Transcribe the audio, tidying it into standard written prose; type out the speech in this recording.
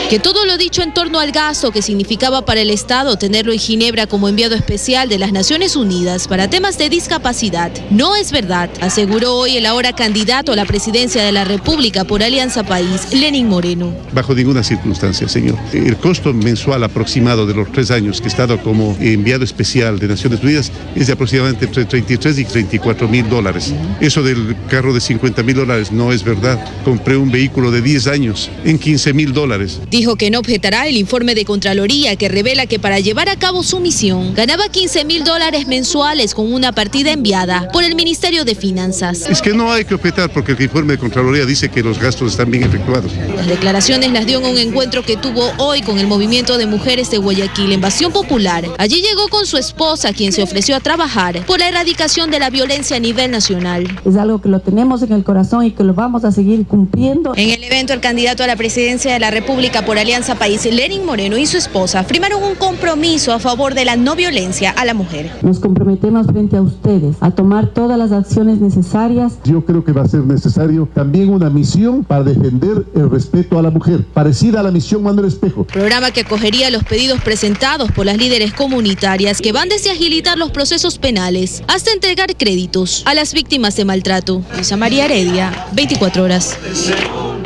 Que todo lo dicho en torno al gasto que significaba para el Estado tenerlo en Ginebra como enviado especial de las Naciones Unidas para temas de discapacidad no es verdad, aseguró hoy el ahora candidato a la presidencia de la República por Alianza País, Lenín Moreno. Bajo ninguna circunstancia, señor. El costo mensual aproximado de los 3 años que he estado como enviado especial de Naciones Unidas es de aproximadamente entre 33 y 34 mil dólares. Eso del carro de 50 mil dólares no es verdad. Compré un vehículo de 10 años en 15 mil dólares. Dijo que no objetará el informe de Contraloría que revela que para llevar a cabo su misión ganaba 15 mil dólares mensuales con una partida enviada por el Ministerio de Finanzas. Es que no hay que objetar porque el informe de Contraloría dice que los gastos están bien efectuados. Las declaraciones las dio en un encuentro que tuvo hoy con el Movimiento de Mujeres de Guayaquil en Bastión Popular. Allí llegó con su esposa, quien se ofreció a trabajar por la erradicación de la violencia a nivel nacional. Es algo que lo tenemos en el corazón y que lo vamos a seguir cumpliendo. En el evento, el candidato a la presidencia de la República por Alianza País, Lenín Moreno, y su esposa firmaron un compromiso a favor de la no violencia a la mujer. Nos comprometemos frente a ustedes a tomar todas las acciones necesarias. Yo creo que va a ser necesario también una misión para defender el respeto a la mujer, parecida a la misión Manuel Espejo. Programa que acogería los pedidos presentados por las líderes comunitarias que van desde agilitar los procesos penales hasta entregar créditos a las víctimas de maltrato. Luisa María Heredia, 24 horas.